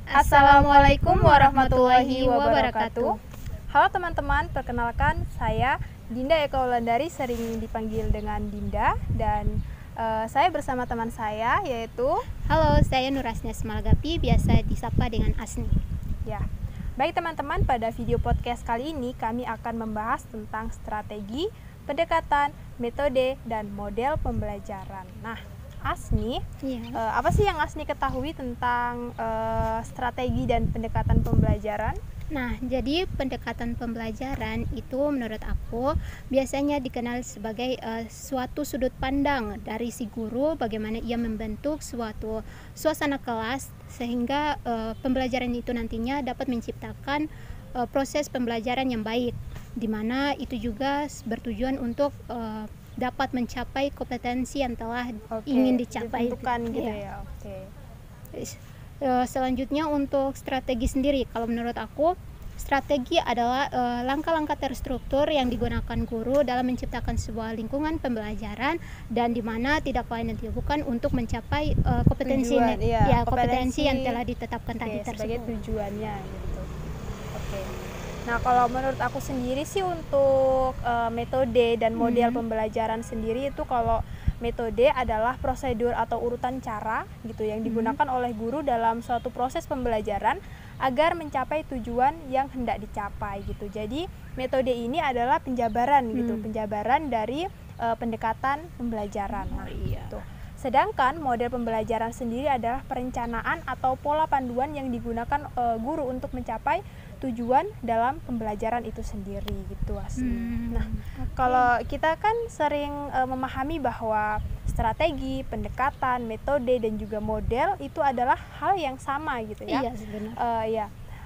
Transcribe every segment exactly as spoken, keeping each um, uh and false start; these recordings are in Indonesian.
Assalamualaikum warahmatullahi wabarakatuh. Halo teman-teman, perkenalkan saya Dinda Eka Wulandari, sering dipanggil dengan Dinda, dan uh, saya bersama teman saya yaitu Halo, saya Nurasnya Semalgapi, biasa disapa dengan Asni. Ya, baik teman-teman, pada video podcast kali ini kami akan membahas tentang strategi, pendekatan, metode, dan model pembelajaran. Nah, Asni, ya. uh, apa sih yang Asni ketahui tentang uh, strategi dan pendekatan pembelajaran? Nah, jadi pendekatan pembelajaran itu menurut aku biasanya dikenal sebagai uh, suatu sudut pandang dari si guru, bagaimana ia membentuk suatu suasana kelas sehingga uh, pembelajaran itu nantinya dapat menciptakan uh, proses pembelajaran yang baik, di mana itu juga bertujuan untuk uh, dapat mencapai kompetensi yang telah Oke, ingin dicapai. Ditentukan gitu ya. ya. Oke. Selanjutnya untuk strategi sendiri, kalau menurut aku strategi adalah uh, langkah-langkah terstruktur yang digunakan guru dalam menciptakan sebuah lingkungan pembelajaran dan di mana tidak lain dan tidak bukan untuk mencapai uh, kompetensi Tujuan, iya, ya kompetensi, kompetensi yang telah ditetapkan oke, tadi tersebut. Sebagai tujuannya gitu. Oke. Nah, kalau menurut aku sendiri sih untuk uh, metode dan model hmm. pembelajaran sendiri itu, kalau metode adalah prosedur atau urutan cara gitu yang digunakan hmm. oleh guru dalam suatu proses pembelajaran agar mencapai tujuan yang hendak dicapai gitu. Jadi metode ini adalah penjabaran hmm. gitu, penjabaran dari uh, pendekatan pembelajaran. Nah, iya. gitu. Sedangkan model pembelajaran sendiri adalah perencanaan atau pola panduan yang digunakan uh, guru untuk mencapai tujuan dalam pembelajaran itu sendiri gitu Asni. Hmm, nah, okay. Kalau kita kan sering uh, memahami bahwa strategi, pendekatan, metode dan juga model itu adalah hal yang sama gitu ya. Iya, sebenarnya. Uh, ya.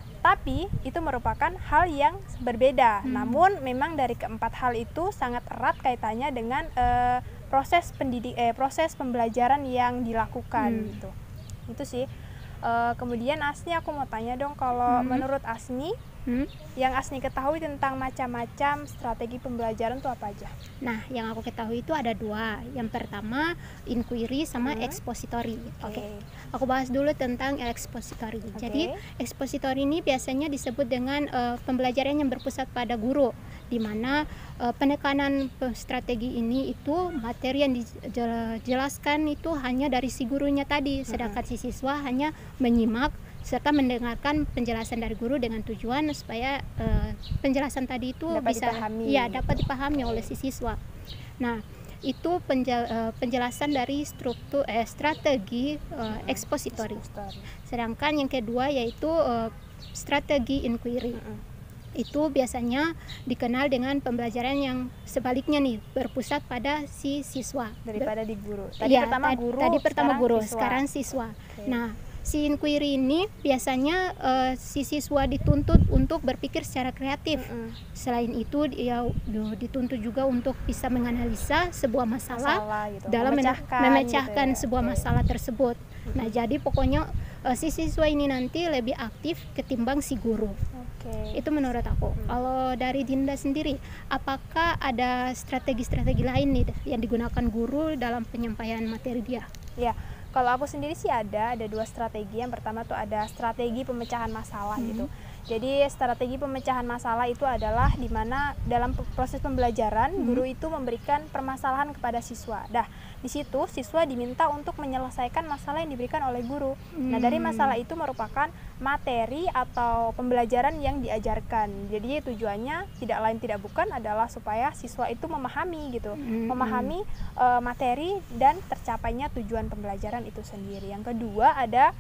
Tapi itu merupakan hal yang berbeda. Hmm. Namun memang dari keempat hal itu sangat erat kaitannya dengan uh, proses pendidik eh proses pembelajaran yang dilakukan hmm. gitu. Itu sih. Uh, kemudian Asni, aku mau tanya dong, kalau hmm. menurut Asni hmm? yang Asni ketahui tentang macam-macam strategi pembelajaran itu apa aja? Nah, yang aku ketahui itu ada dua. Yang pertama inquiry sama hmm. expository. Oke, okay. Aku bahas dulu tentang expository. Okay. Jadi expository ini biasanya disebut dengan uh, pembelajaran yang berpusat pada guru, di mana uh, penekanan strategi ini itu materi yang dijelaskan itu hanya dari si gurunya tadi, sedangkan hmm. si siswa hanya menyimak serta mendengarkan penjelasan dari guru dengan tujuan supaya uh, penjelasan tadi itu dapat bisa dipahami. ya dapat dipahami oleh si siswa. Nah, itu penjel, uh, penjelasan dari struktur eh, strategi uh, expository. Sedangkan yang kedua yaitu uh, strategi inquiry. Hmm. Itu biasanya dikenal dengan pembelajaran yang sebaliknya nih, berpusat pada si siswa daripada di guru. Tadi ya, pertama guru, tadi pertama sekarang guru, siswa. sekarang siswa. Okay. Nah, si inquiry ini biasanya uh, si siswa dituntut untuk berpikir secara kreatif. Mm-hmm. Selain itu dia dituntut juga untuk bisa menganalisa sebuah masalah, masalah gitu. dalam memecahkan, memecahkan gitu ya. sebuah okay. masalah tersebut. Mm-hmm. Nah, jadi pokoknya uh, si siswa ini nanti lebih aktif ketimbang si guru. Okay. Itu menurut aku. Hmm. Kalau dari Dinda sendiri, apakah ada strategi-strategi lain nih yang digunakan guru dalam penyampaian materi dia? Ya, kalau aku sendiri sih ada, ada dua strategi. Yang pertama tuh ada strategi pemecahan masalah hmm. gitu. Jadi strategi pemecahan masalah itu adalah di mana dalam proses pembelajaran hmm. guru itu memberikan permasalahan kepada siswa. Dah, di situ siswa diminta untuk menyelesaikan masalah yang diberikan oleh guru. Hmm. Nah, dari masalah itu merupakan materi atau pembelajaran yang diajarkan. Jadi tujuannya tidak lain tidak bukan adalah supaya siswa itu memahami gitu, hmm. memahami uh, materi dan tercapainya tujuan pembelajaran itu sendiri. Yang kedua ada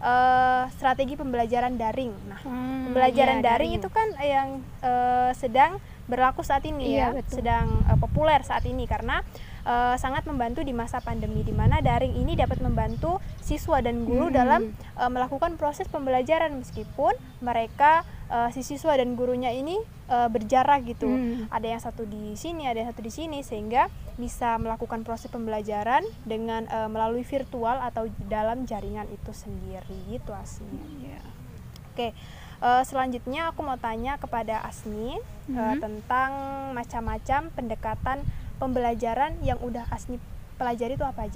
Uh, strategi pembelajaran daring. Nah, hmm, pembelajaran iya, daring, daring itu kan yang uh, sedang berlaku saat ini iya, ya, betul. sedang uh, populer saat ini karena uh, sangat membantu di masa pandemi, di mana daring ini dapat membantu siswa dan guru hmm. dalam uh, melakukan proses pembelajaran meskipun mereka uh, si siswa dan gurunya ini uh, berjarak gitu. Hmm. Ada yang satu di sini, ada yang satu di sini, sehingga bisa melakukan proses pembelajaran dengan uh, melalui virtual atau dalam jaringan itu sendiri gitu Asni. Yeah. Oke, uh, selanjutnya aku mau tanya kepada Asni mm-hmm. uh, tentang macam-macam pendekatan pembelajaran yang udah Asni pelajari itu apa aja?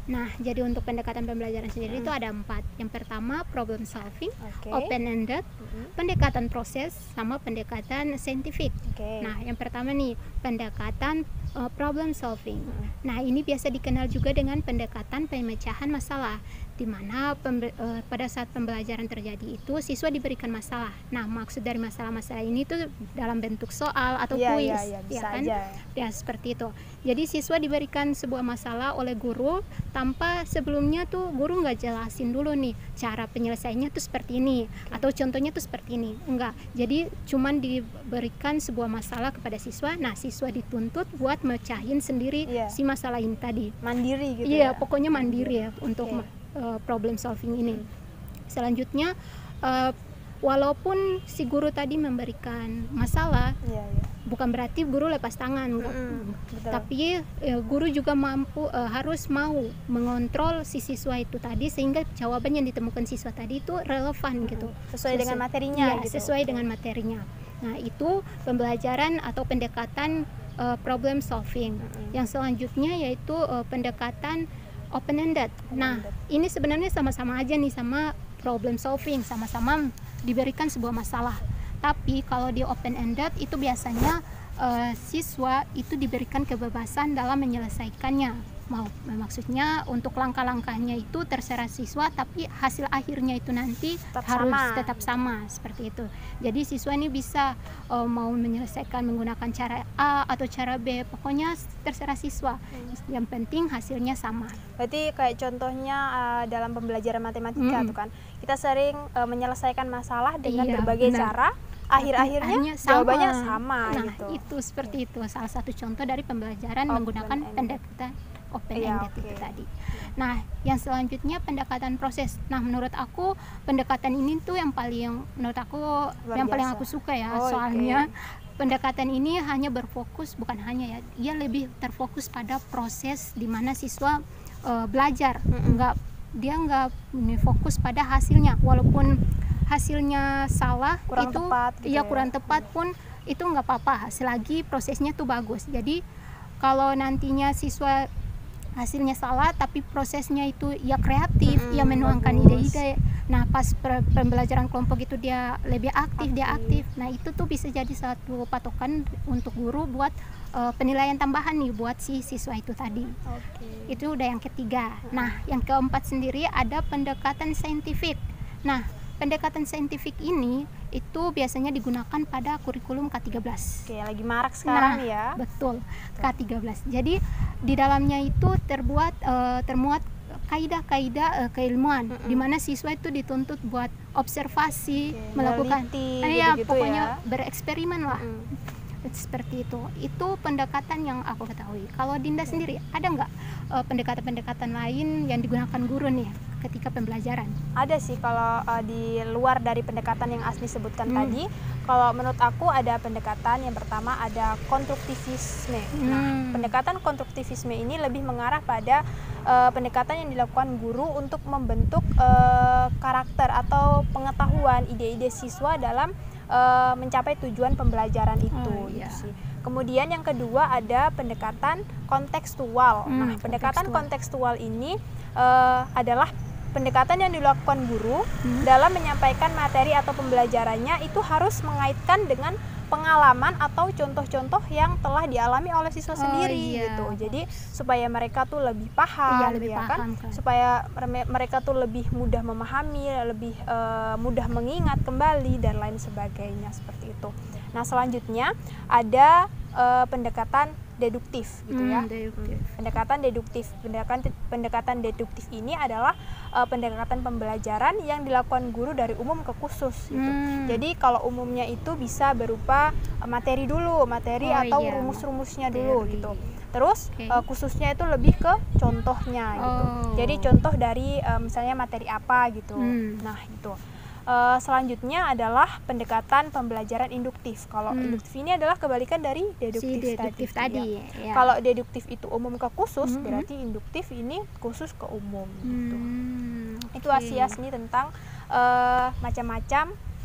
Nah, jadi untuk pendekatan pembelajaran sendiri itu Mm. ada empat. Yang pertama problem solving, Oke. open ended, Mm-mm. pendekatan proses, sama pendekatan scientific. Oke. Nah, yang pertama nih pendekatan uh, problem solving. Mm. Nah, ini biasa dikenal juga dengan pendekatan pemecahan masalah, di mana pembe- uh, pada saat pembelajaran terjadi itu siswa diberikan masalah. Nah, maksud dari masalah-masalah ini tuh dalam bentuk soal atau Iya, kuis, iya, iya, bisa kan? aja. Ya, seperti itu. Jadi siswa diberikan sebuah masalah oleh guru tanpa sebelumnya tuh guru nggak jelasin dulu nih cara penyelesaiannya tuh seperti ini atau contohnya tuh seperti ini, enggak. Jadi cuman diberikan sebuah masalah kepada siswa. Nah, siswa dituntut buat mecahin sendiri Iya. si masalah ini tadi. Mandiri gitu Iya, ya. pokoknya mandiri ya untuk Oke. ma- uh, problem solving ini. Selanjutnya uh, walaupun si guru tadi memberikan masalah, Iya, iya. bukan berarti guru lepas tangan, enggak. Mm-mm, betul. Tapi eh, guru juga mampu eh, harus mau mengontrol si siswa itu tadi sehingga jawaban yang ditemukan siswa tadi itu relevan gitu, Sesuai dengan materinya Iya, gitu. sesuai dengan materinya. Nah, itu pembelajaran atau pendekatan eh, problem solving. Mm-mm. Yang selanjutnya yaitu eh, pendekatan open ended. Nah, Open-ended. ini sebenarnya sama-sama aja nih sama problem solving, sama-sama diberikan sebuah masalah. Tapi kalau di open ended itu biasanya uh, siswa itu diberikan kebebasan dalam menyelesaikannya. Mau maksudnya untuk langkah-langkahnya itu terserah siswa, tapi hasil akhirnya itu nanti Tetap harus sama. tetap sama seperti itu. Jadi siswa ini bisa uh, mau menyelesaikan menggunakan cara A atau cara B, pokoknya terserah siswa. Yang penting hasilnya sama. Berarti kayak contohnya uh, dalam pembelajaran matematika Mm. tuh kan, kita sering uh, menyelesaikan masalah dengan Iya, berbagai benar. cara, akhir-akhirnya Akhirnya sama. jawabannya sama Nah, gitu. itu seperti itu salah satu contoh dari pembelajaran Open menggunakan ended. pendekatan open Iya, ended oke. itu tadi. Nah, yang selanjutnya pendekatan proses. Nah, menurut aku pendekatan ini tuh yang paling menurut aku Luar yang paling biasa. aku suka ya, Oh, soalnya oke. pendekatan ini hanya berfokus, bukan hanya ya, dia lebih terfokus pada proses di mana siswa eh, belajar. Mm-mm. Enggak, dia nggak ini fokus pada hasilnya, walaupun hasilnya salah Kurang itu tepat gitu iya ya. kurang tepat pun itu nggak apa-apa selagi prosesnya tuh bagus. Jadi kalau nantinya siswa hasilnya salah tapi prosesnya itu ya kreatif, Mm-mm, ya menuangkan bagus. ide-ide. Nah, pas per- pembelajaran kelompok itu dia lebih aktif, dia Aktif. aktif. Nah, itu tuh bisa jadi satu patokan untuk guru buat eh, penilaian tambahan nih buat si siswa itu tadi. Oke. Itu udah yang ketiga. Nah, yang keempat sendiri ada pendekatan saintifik. Nah, pendekatan saintifik ini itu biasanya digunakan pada kurikulum K tiga belas. Oke, lagi marak sekarang Nah, ya. Betul, K tiga belas. Jadi di dalamnya itu terbuat eh, termuat kaidah-kaidah eh, keilmuan, Mm-mm. di mana siswa itu dituntut buat observasi, Oke, melakukan meneliti, eh, ya, gitu-gitu pokoknya ya. bereksperimen lah. Mm. Seperti itu. Itu pendekatan yang aku ketahui. Kalau Dinda sendiri ada nggak eh, pendekatan-pendekatan lain yang digunakan guru nih ketika pembelajaran? Ada sih kalau uh, di luar dari pendekatan yang Asni sebutkan Hmm. tadi. Kalau menurut aku ada pendekatan yang pertama ada konstruktivisme. Nah, Hmm. pendekatan konstruktivisme ini lebih mengarah pada uh, pendekatan yang dilakukan guru untuk membentuk uh, karakter atau pengetahuan ide-ide siswa dalam uh, mencapai tujuan pembelajaran itu. Oh, gitu iya. sih. Kemudian yang kedua ada pendekatan kontekstual. Hmm, Nah, pendekatan kontekstual. kontekstual ini uh, adalah pendekatan yang dilakukan guru Hmm. dalam menyampaikan materi atau pembelajarannya itu harus mengaitkan dengan pengalaman atau contoh-contoh yang telah dialami oleh siswa Oh, sendiri iya. gitu. Jadi supaya mereka tuh lebih paham, Iya, lebih ya kan? paham kan. Supaya mere- mereka tuh lebih mudah memahami, lebih eh, mudah mengingat kembali dan lain sebagainya seperti itu. Nah, selanjutnya ada eh, pendekatan deduktif gitu ya. Hmm, deduktif. Pendekatan deduktif. Pendekatan pendekatan deduktif ini adalah uh, pendekatan pembelajaran yang dilakukan guru dari umum ke khusus gitu. Hmm. Jadi kalau umumnya itu bisa berupa uh, materi dulu, materi Oh, atau iya. rumus-rumusnya dulu Materi. gitu. Terus Oke. uh, khususnya itu lebih ke contohnya gitu. Oh. Jadi contoh dari uh, misalnya materi apa gitu. Hmm. Nah, gitu. Uh, selanjutnya adalah pendekatan pembelajaran induktif. Kalau Hmm. induktif ini adalah kebalikan dari Si deduktif, deduktif tadi. tadi. Ya. Ya. Kalau deduktif itu umum ke khusus, Mhm. berarti induktif ini khusus ke umum gitu. Hmm, Itu oke. Asia seni tentang uh, macam-macam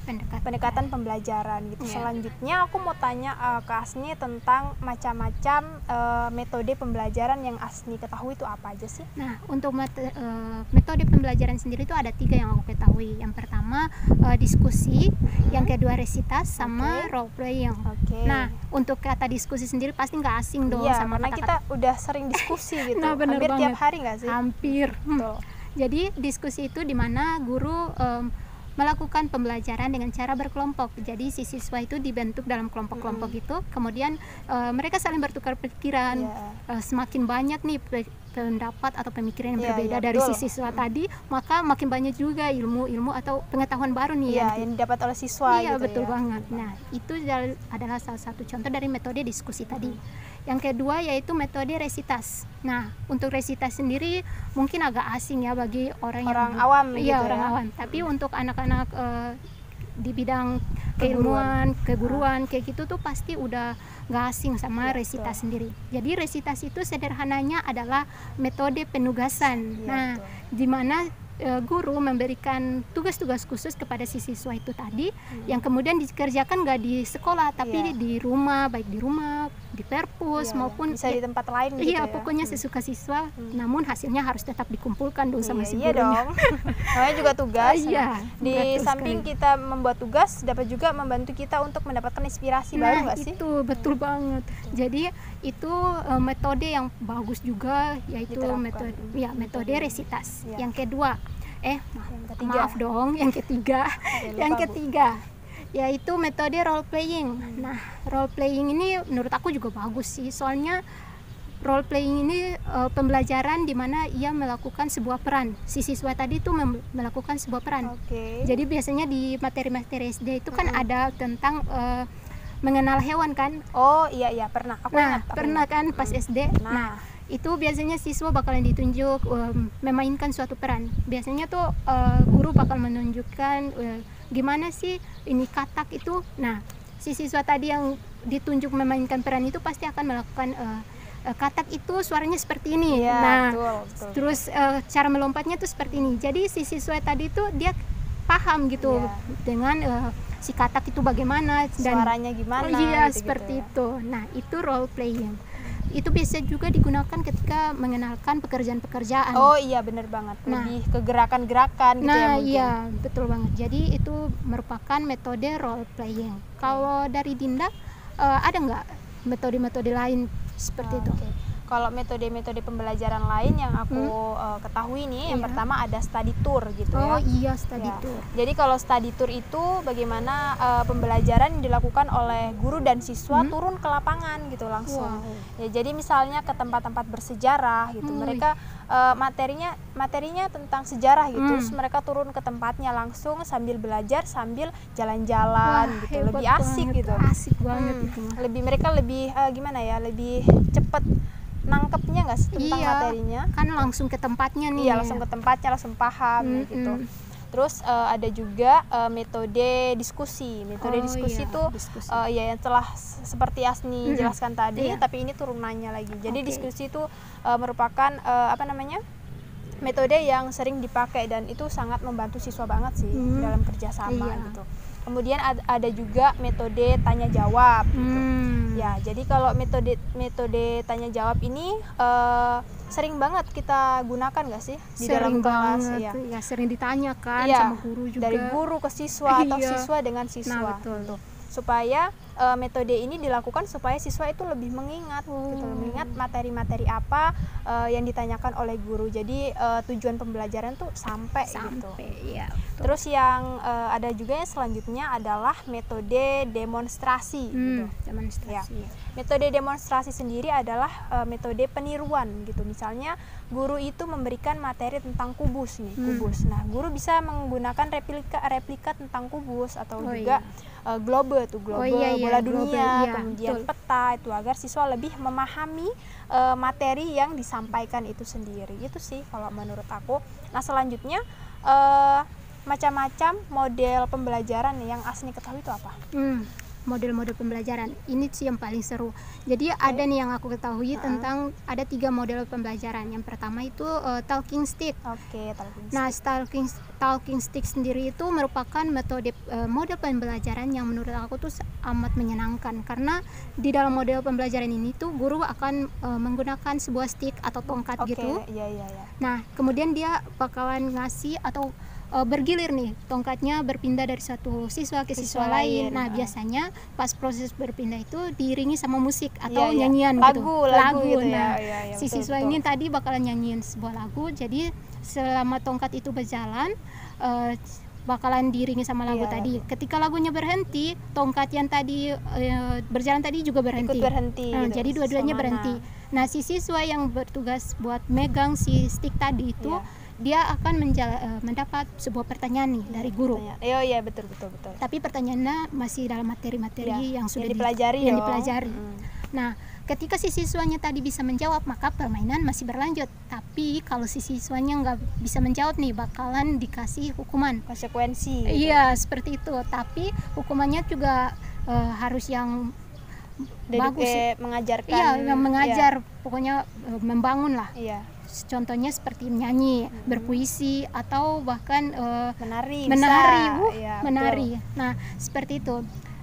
pendekatan, pendekatan pembelajaran gitu. Ya. Selanjutnya aku mau tanya uh, ke Asni tentang macam-macam uh, metode pembelajaran yang Asni ketahui itu apa aja sih? Nah, untuk mete, uh, metode pembelajaran sendiri itu ada tiga yang aku ketahui. Yang pertama uh, diskusi, hmm. yang kedua resitas, sama okay. role playing. Okay. Nah, untuk kata diskusi sendiri pasti nggak asing dong iya, sama karena kata-kata. Kita udah sering diskusi gitu. Nah, bener hampir banget. Tiap hari nggak sih? Hampir. Hmm. Jadi diskusi itu dimana guru um, melakukan pembelajaran dengan cara berkelompok. Jadi si siswa itu dibentuk dalam kelompok-kelompok mm-hmm. gitu. Kemudian uh, mereka saling bertukar pikiran. Yeah. Uh, semakin banyak nih pendapat atau pemikiran yang yeah, berbeda yeah, dari betul. si siswa mm-hmm. tadi, maka makin banyak juga ilmu-ilmu atau pengetahuan baru nih yeah, yang, yang didapat oleh siswa. Iya, gitu betul ya. banget. Nah, itu adalah salah satu contoh dari metode diskusi mm-hmm. tadi. Yang kedua yaitu metode resitas. Nah, untuk resitas sendiri mungkin agak asing ya bagi orang, orang yang awam iya, gitu orang ya. awam. Tapi untuk anak-anak uh, di bidang keilmuan, keguruan, kayak gitu tuh pasti udah nggak asing sama ya, resitas betul. sendiri. Jadi resitas itu sederhananya adalah metode penugasan. Ya, nah, di mana uh, guru memberikan tugas-tugas khusus kepada si siswa itu tadi, hmm. yang kemudian dikerjakan nggak di sekolah, tapi ya. di rumah, baik di rumah, di perpus ya, maupun bisa di tempat lain gitu. Iya, ya? pokoknya sesuka siswa, hmm. namun hasilnya harus tetap dikumpulkan dong sama iya, si iya gurunya. dong. Namanya juga tugas. Iya, di samping sekali. Kita membuat tugas, dapat juga membantu kita untuk mendapatkan inspirasi nah, baru nggak sih? Itu betul hmm. banget. Jadi itu uh, metode yang bagus juga, yaitu Diterapkan. metode ya metode resitas. Ya. Yang kedua, eh yang maaf dong, yang ketiga, Oke, yang lupa, ketiga. yaitu metode role playing. Hmm. Nah, role playing ini menurut aku juga bagus sih. Soalnya role playing ini uh, pembelajaran di mana ia melakukan sebuah peran. Si siswa tadi itu mem- melakukan sebuah peran. Okay. Jadi biasanya di materi-materi S D itu kan hmm. ada tentang uh, mengenal hewan kan? Oh iya iya pernah. Aku nah, ingat, aku pernah ingat. kan pas hmm. S D. Nah. nah, itu biasanya siswa bakalan ditunjuk um, memainkan suatu peran. Biasanya tuh uh, guru bakal menunjukkan uh, gimana sih ini katak itu. Nah, si siswa tadi yang ditunjuk memainkan peran itu pasti akan melakukan uh, uh, katak itu suaranya seperti ini. Ya, nah, betul, betul. terus uh, cara melompatnya tuh seperti ini. Jadi si siswa tadi tuh dia paham gitu ya. dengan uh, si katak itu bagaimana dan suaranya gimana. Oh, iya, gitu, seperti gitu ya. itu. Nah, itu role playing. Itu bisa juga digunakan ketika mengenalkan pekerjaan-pekerjaan. Oh iya benar banget. Nah, lebih ke gerakan-gerakan gitu nah, ya mungkin. Iya betul banget. Jadi itu merupakan metode role playing. Hmm. Kalau dari Dinda uh, ada nggak metode-metode lain seperti oh, itu? Okay. Kalau metode-metode pembelajaran lain yang aku hmm. uh, ketahui nih, iya. yang pertama ada study tour gitu oh, ya. Oh iya study ya. tour. Jadi kalau study tour itu bagaimana uh, pembelajaran yang dilakukan oleh guru dan siswa hmm. turun ke lapangan gitu langsung. Wow. Ya jadi misalnya ke tempat-tempat bersejarah gitu, hmm. mereka uh, materinya materinya tentang sejarah gitu, hmm. terus mereka turun ke tempatnya langsung sambil belajar sambil jalan-jalan Wah, gitu, lebih asik banget, gitu. Asik banget hmm. itu. Lebih mereka lebih uh, gimana ya, lebih cepat nangkepnya nggak sih tentang iya, materinya kan langsung ke tempatnya nih. Iya langsung ke tempatnya, langsung paham hmm, gitu. Hmm. Terus uh, ada juga uh, metode diskusi. Metode oh, diskusi itu iya. uh, ya yang telah seperti Asni hmm. jelaskan tadi, iya. tapi ini turunannya lagi. Jadi okay. diskusi itu uh, merupakan uh, apa namanya metode yang sering dipakai dan itu sangat membantu siswa banget sih hmm. dalam kerjasama iya. gitu. Kemudian ada juga metode tanya jawab gitu. Hmm. Ya, jadi kalau metode metode tanya jawab ini uh, sering banget kita gunakan nggak sih di sering dalam kelas ya. ya sering ditanyakan ya, sama guru juga. Dari guru ke siswa atau iya. siswa dengan siswa. Nah, betul. Gitu. Supaya uh, metode ini dilakukan supaya siswa itu lebih mengingat oh. gitu, mengingat materi-materi apa uh, yang ditanyakan oleh guru. Jadi uh, tujuan pembelajaran tuh sampai, sampai gitu. Ya, terus yang uh, ada juga yang selanjutnya adalah metode demonstrasi. Hmm, gitu. Demonstrasi. Ya. Metode demonstrasi sendiri adalah uh, metode peniruan gitu. Misalnya guru itu memberikan materi tentang kubus nih, hmm. kubus. Nah, guru bisa menggunakan replika replika tentang kubus atau oh, juga iya. uh, globe tuh globe oh, iya, iya. bola dunia, globe, iya. kemudian Betul. peta itu agar siswa lebih memahami uh, materi yang disampaikan itu sendiri. Itu sih kalau menurut aku. Nah, selanjutnya uh, macam-macam model pembelajaran yang Asni ketahui itu apa? Hmm. model-model pembelajaran. Ini sih yang paling seru. Jadi okay. ada nih yang aku ketahui uh-huh. tentang ada tiga model pembelajaran. Yang pertama itu uh, talking stick. Oke, okay, talking stick. Nah, talking talking stick sendiri itu merupakan metode uh, model pembelajaran yang menurut aku tuh amat menyenangkan, karena di dalam model pembelajaran ini tuh guru akan uh, menggunakan sebuah stick atau tongkat okay. gitu. Iya, iya, iya. Nah, kemudian dia bakalan ngasih atau Uh, bergilir nih, tongkatnya berpindah dari satu siswa ke siswa, siswa lain. Nah, uh. biasanya pas proses berpindah itu diiringi sama musik atau yeah, nyanyian yeah. gitu. Lagu, lagu gitu Nah, ya. Yeah, yeah, si betul, siswa betul. ini tadi bakalan nyanyiin sebuah lagu. Jadi selama tongkat itu berjalan, uh, bakalan diiringi sama lagu yeah, tadi. Lagu. Ketika lagunya berhenti, tongkat yang tadi uh, berjalan tadi juga berhenti. Ikut berhenti. Nah, gitu. Jadi dua-duanya berhenti. Nah, si siswa yang bertugas buat megang si stick tadi itu yeah. dia akan menjala, uh, mendapat sebuah pertanyaan nih dari guru. Iya, iya betul betul betul. Tapi pertanyaannya masih dalam materi-materi ya, yang sudah yang dipelajari. Di, yang dipelajari. Hmm. Nah, ketika si siswanya tadi bisa menjawab, maka permainan masih berlanjut. Tapi kalau si siswanya nggak bisa menjawab nih, bakalan dikasih hukuman. Konsekuensi. Iya, gitu. Seperti itu. Tapi hukumannya juga uh, harus yang Dari bagus. Mengajarkan. Iya, yang mengajar. Iya. Pokoknya uh, membangun lah. Iya. Contohnya seperti menyanyi, hmm. berpuisi, atau bahkan uh, menari, menari, uh, ya, menari. betul. Nah, seperti itu.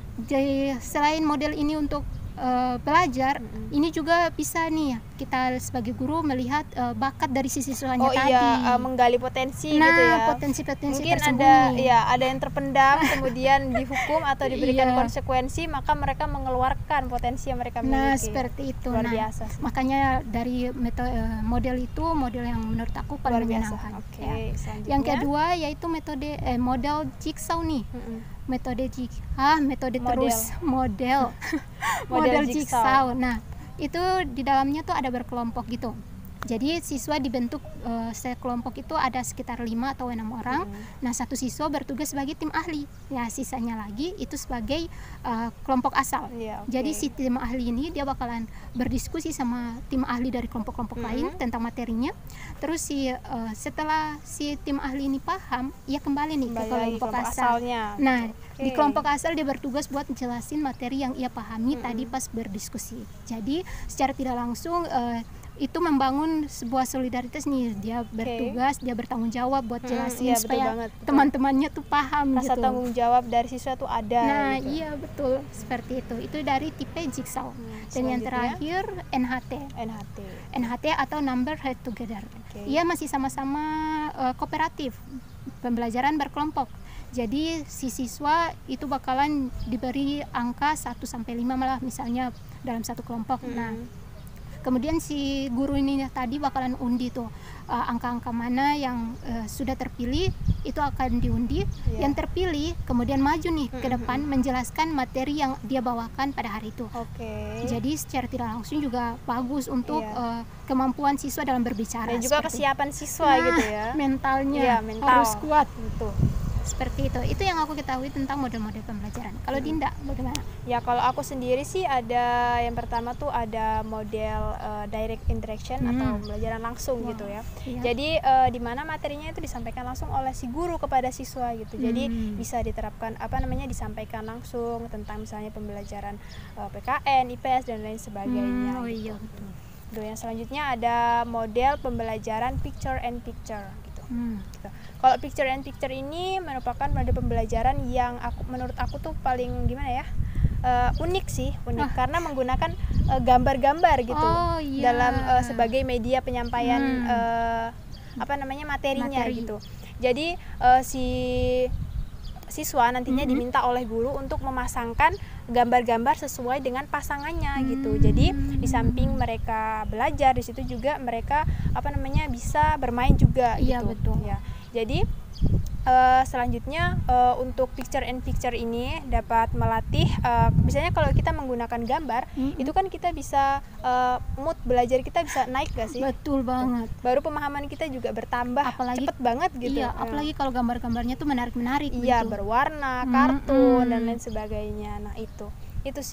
Jadi selain model ini untuk uh, belajar, hmm. ini juga bisa nih kita sebagai guru melihat uh, bakat dari si siswanya oh, tadi. Oh iya, uh, menggali potensi nah, gitu ya. potensi-potensi Mungkin tersembunyi. ada, ya, ada yang terpendam, kemudian dihukum atau diberikan yeah. konsekuensi, maka mereka mengeluarkan potensi yang mereka miliki. Nah, seperti itu. Luar nah, biasa sih. Makanya dari metode model itu model yang menurut aku paling menyenangkan. Okay, ya. Yang kedua yaitu metode eh, model jigsaw nih. Mm-mm. Metode jig ah metode model. terus model model, model jigsaw. Nah, itu di dalamnya tuh ada berkelompok gitu. Jadi siswa dibentuk uh, sekelompok itu ada sekitar lima atau enam orang. Hmm. Nah, satu siswa bertugas sebagai tim ahli. Ya, sisanya lagi itu sebagai uh, kelompok asal. Yeah, okay. Jadi si tim ahli ini dia bakalan berdiskusi sama tim ahli dari kelompok-kelompok hmm. lain tentang materinya. Terus si uh, setelah si tim ahli ini paham, ia kembali nih kembali ke kelompok, kelompok asal. Asalnya. Nah, okay. di kelompok asal dia bertugas buat jelasin materi yang ia pahami hmm. tadi pas berdiskusi. Jadi secara tidak langsung uh, itu membangun sebuah solidaritas nih, dia bertugas, okay. dia bertanggung jawab buat jelasin hmm, iya, supaya teman-temannya tuh paham. Rasa gitu. tanggung jawab dari siswa tuh ada. Nah gitu. iya betul seperti itu. Itu dari tipe jigsaw. Hmm, dan yang terakhir N H T. N H T. N H T atau number head together. Okay. Ia masih sama-sama uh, kooperatif, pembelajaran berkelompok. Jadi si siswa itu bakalan diberi angka satu sampai lima malah misalnya dalam satu kelompok. Hmm. Nah, kemudian si guru ini tadi bakalan undi tuh uh, angka-angka mana yang uh, sudah terpilih itu akan diundi. Yeah. Yang terpilih kemudian maju nih mm-hmm. ke depan menjelaskan materi yang dia bawakan pada hari itu. Okay. Jadi secara tidak langsung juga bagus untuk yeah. uh, kemampuan siswa dalam berbicara. Dan juga kesiapan siswa nah, gitu ya. Mentalnya yeah, mental. harus kuat. Gitu. Seperti itu. Itu yang aku ketahui tentang model-model pembelajaran. Kalau hmm. Dinda bagaimana? Ya kalau aku sendiri sih ada yang pertama tuh ada model uh, direct interaction hmm. atau pembelajaran langsung wow. gitu ya. Iya. Jadi uh, di mana materinya itu disampaikan langsung oleh si guru kepada siswa gitu. Jadi hmm. bisa diterapkan apa namanya disampaikan langsung tentang misalnya pembelajaran uh, P K N, I P S dan lain sebagainya. Hmm. Oh gitu. iya betul. Lalu yang selanjutnya ada model pembelajaran picture and picture gitu. Hmm. gitu. Kalau picture and picture ini merupakan model pembelajaran yang aku menurut aku tuh paling gimana ya uh, unik sih unik ah. karena menggunakan uh, gambar-gambar gitu oh, iya. dalam uh, sebagai media penyampaian hmm. uh, apa namanya materinya Materi. gitu. Jadi uh, si siswa nantinya mm-hmm. diminta oleh guru untuk memasangkan gambar-gambar sesuai dengan pasangannya mm-hmm. gitu. Jadi di samping mereka belajar di situ juga mereka apa namanya bisa bermain juga iya, gitu. Betul. Ya. Jadi uh, selanjutnya uh, untuk picture and picture ini dapat melatih uh, misalnya kalau kita menggunakan gambar mm-hmm. itu kan kita bisa uh, mood belajar kita bisa naik gak sih? Betul banget. Baru pemahaman kita juga bertambah apalagi, cepet banget gitu. Iya, apalagi kalau gambar-gambarnya tuh menarik-menarik. Iya, gitu. berwarna, kartun mm-hmm. dan lain sebagainya. Nah itu, itu sih.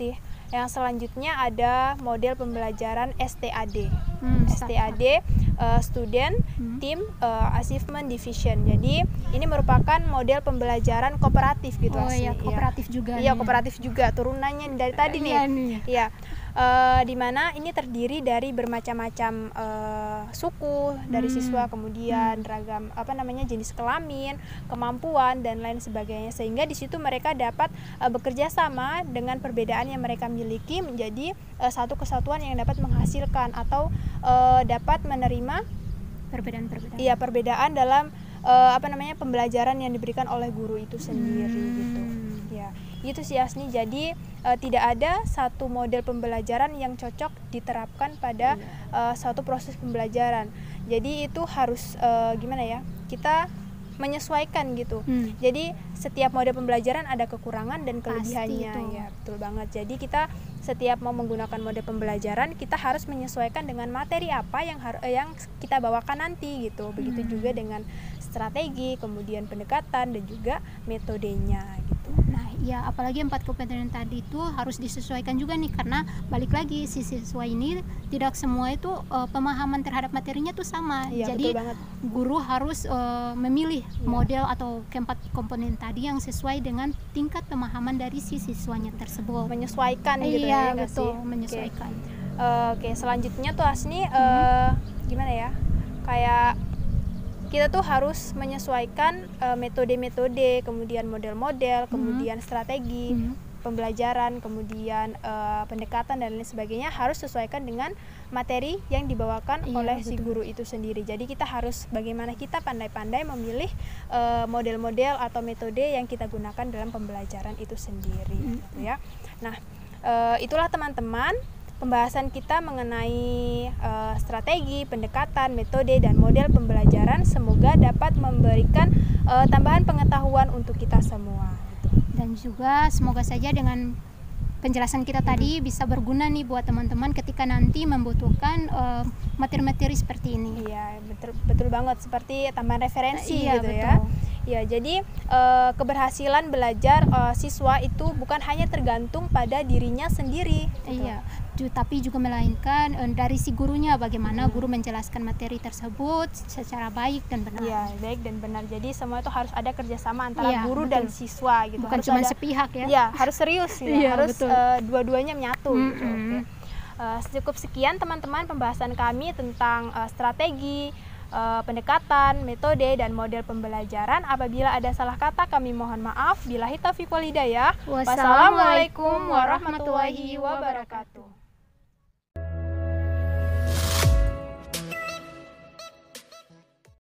Yang selanjutnya ada model pembelajaran S T A D. Hmm, S T A D uh, Student Hmm. Team uh, Achievement Division. Jadi ini merupakan model pembelajaran kooperatif gitu. Oh Asni. iya, kooperatif juga. Iya, nih. kooperatif juga, turunannya dari tadi nih. Iya nih. Iya. Uh, di mana ini terdiri dari bermacam-macam uh, suku dari Hmm. siswa, kemudian ragam apa namanya jenis kelamin, kemampuan dan lain sebagainya, sehingga di situ mereka dapat uh, bekerja sama dengan perbedaan yang mereka miliki menjadi uh, satu kesatuan yang dapat menghasilkan atau uh, dapat menerima Perbedaan-perbedaan. iya perbedaan dalam uh, apa namanya pembelajaran yang diberikan oleh guru itu sendiri Hmm. gitu. Ya, itu sih Asni. Jadi uh, tidak ada satu model pembelajaran yang cocok diterapkan pada uh, suatu proses pembelajaran. Jadi itu harus uh, gimana ya? Kita menyesuaikan gitu. Hmm. Jadi setiap model pembelajaran ada kekurangan dan Pasti kelebihannya. itu. Ya, betul banget. Jadi kita setiap mau menggunakan model pembelajaran, kita harus menyesuaikan dengan materi apa yang har- eh, yang kita bawakan nanti gitu. Begitu Hmm. juga dengan strategi, kemudian pendekatan dan juga metodenya gitu. Nah, ya apalagi empat komponen tadi itu harus disesuaikan juga nih, karena balik lagi si siswa ini tidak semua itu uh, pemahaman terhadap materinya tuh sama. Iya, Jadi betul banget. guru harus uh, memilih Iya. model atau keempat komponen tadi yang sesuai dengan tingkat pemahaman dari si siswanya tersebut. Menyesuaikan gitu Iya, ya, nggak betul, sih? menyesuaikan. Oke, Eh, oke, selanjutnya tuh Asni eh, gimana ya? Kayak kita tuh harus menyesuaikan eh, metode-metode, kemudian model-model, kemudian strategi Hmm. pembelajaran, kemudian eh, pendekatan dan lain sebagainya harus sesuaikan dengan materi yang dibawakan Iya, oleh si betul. guru itu sendiri. Jadi kita harus bagaimana kita pandai-pandai memilih eh, model-model atau metode yang kita gunakan dalam pembelajaran itu sendiri, Hmm. gitu ya. Nah, eh, itulah teman-teman pembahasan kita mengenai eh, strategi, pendekatan, metode, dan model pembelajaran. Semoga dapat memberikan eh, tambahan pengetahuan untuk kita semua. Dan juga semoga saja dengan penjelasan kita tadi bisa berguna nih buat teman-teman ketika nanti membutuhkan uh, materi-materi seperti ini. Iya, betul betul banget, seperti tambahan referensi Iya, gitu betul. ya. Ya, jadi eh, keberhasilan belajar eh, siswa itu bukan hanya tergantung pada dirinya sendiri. gitu. Iya, ju- tapi juga melainkan eh, dari si gurunya, bagaimana guru menjelaskan materi tersebut secara baik dan benar. Iya, baik dan benar. Jadi semua itu harus ada kerjasama antara Iya, guru betul. dan siswa gitu. Bukan Harus cuma ada- sepihak ya. Iya, harus serius gitu. Iya, harus betul. eh, dua-duanya menyatu gitu. Mm-mm. Oke. Eh, cukup sekian teman-teman pembahasan kami tentang eh, strategi, eh, pendekatan, metode, dan model pembelajaran. Apabila ada salah kata kami mohon maaf. Billahi taufiq wal hidayah. Wassalamualaikum Wassalamualaikum warahmatullahi wabarakatuh.